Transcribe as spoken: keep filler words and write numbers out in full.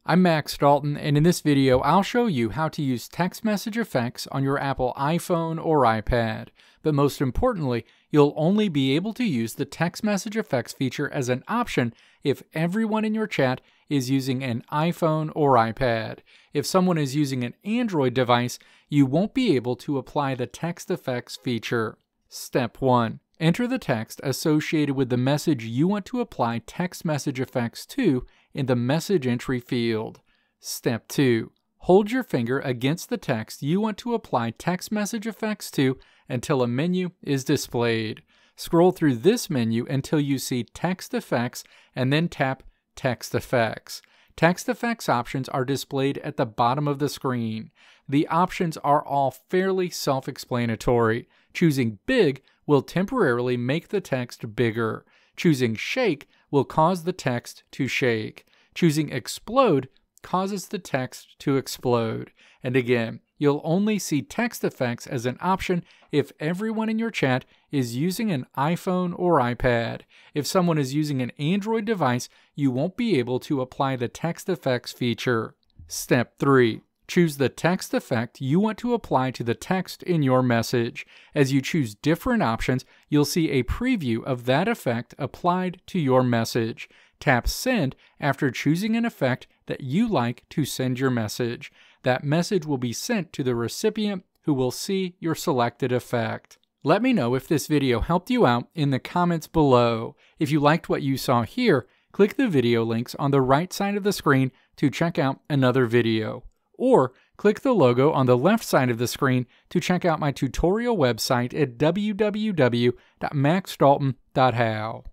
I'm Max Dalton, and in this video I'll show you how to use text message effects on your Apple iPhone or iPad. But most importantly, you'll only be able to use the text message effects feature as an option if everyone in your chat is using an iPhone or iPad. If someone is using an Android device, you won't be able to apply the text effects feature. Step one. Enter the text associated with the message you want to apply text message effects to in the message entry field. Step two. Hold your finger against the text you want to apply text message effects to until a menu is displayed. Scroll through this menu until you see Text Effects and then tap Text Effects. Text effects options are displayed at the bottom of the screen. The options are all fairly self-explanatory. Choosing Big will temporarily make the text bigger. Choosing Shake will cause the text to shake. Choosing Explode causes the text to explode. And again, you'll only see text effects as an option if everyone in your chat is using an iPhone or iPad. If someone is using an Android device, you won't be able to apply the text effects feature. Step three. Choose the text effect you want to apply to the text in your message. As you choose different options, you'll see a preview of that effect applied to your message. Tap Send after choosing an effect that you like to send your message. That message will be sent to the recipient who will see your selected effect. Let me know if this video helped you out in the comments below. If you liked what you saw here, click the video links on the right side of the screen to check out another video. Or click the logo on the left side of the screen to check out my tutorial website at w w w dot max dalton dot how.